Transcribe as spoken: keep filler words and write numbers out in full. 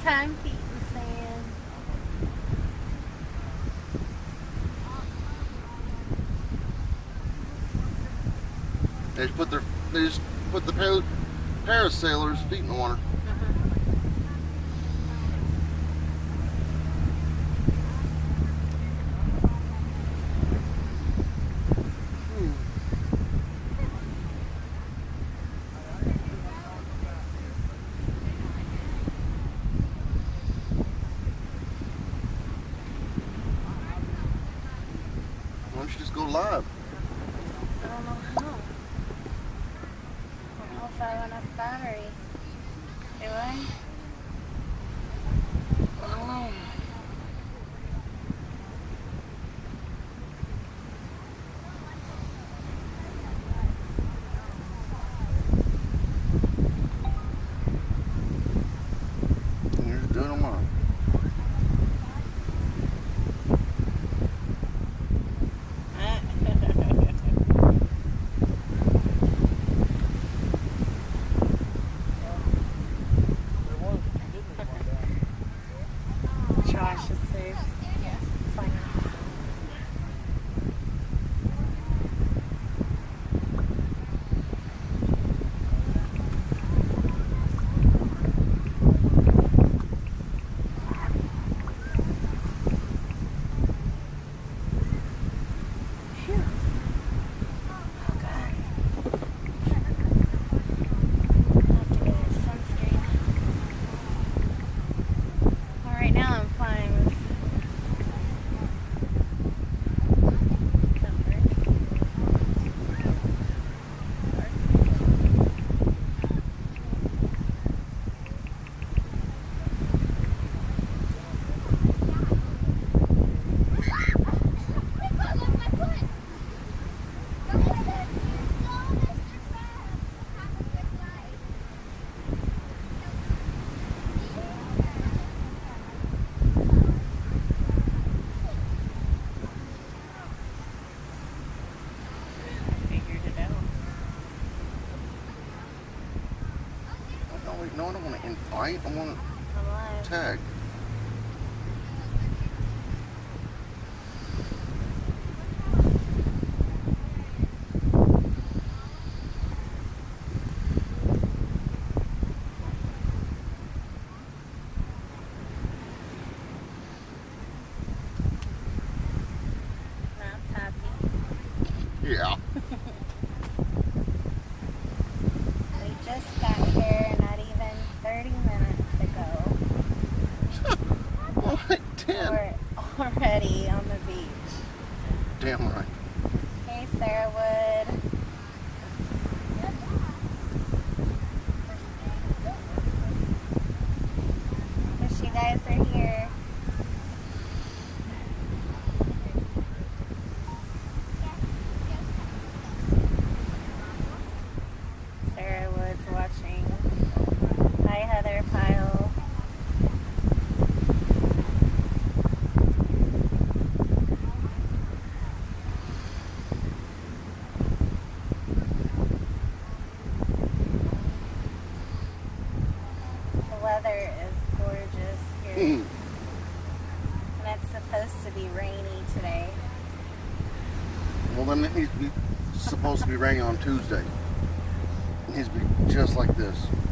time feet in sand. They just put their they just put the par parasailers' feet in the water. Why don't you just go live? I don't know how. I don't know if I have enough battery. Do I? I don't know. You're just doing them on. Josh is safe. Yes. Sign up. Phew. Oh God. I'll have to get a sunscreen. Well, right now I'm fine with figured it out. No, wait, no, I don't want to invite. I want I'm live. to tag. Matt's happy. Yeah. We just got here not even thirty minutes ago. Well, like ten. We're already on the beach. Damn right. Hey, Sarah Wood. Wish you guys are here. Sarah Wood's watching. Hi, Heather Pyle. The weather is gorgeous here. Mm. And it's supposed to be rainy today. Well, then it needs to be supposed to be raining on Tuesday. It needs to be just like this.